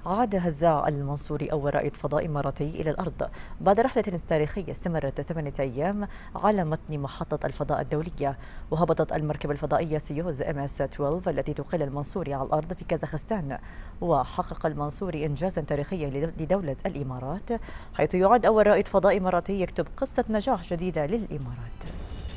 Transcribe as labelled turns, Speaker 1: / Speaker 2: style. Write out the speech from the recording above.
Speaker 1: عاد هزاع المنصوري أول رائد فضاء إماراتي إلى الأرض بعد رحلة تاريخية استمرت 8 أيام على متن محطة الفضاء الدولية. وهبطت المركبة الفضائية سيوز MS-12 التي تقل المنصوري على الأرض في كازاخستان. وحقق المنصوري إنجازا تاريخيا لدولة الإمارات، حيث يعد أول رائد فضاء إماراتي يكتب قصة نجاح جديدة للإمارات.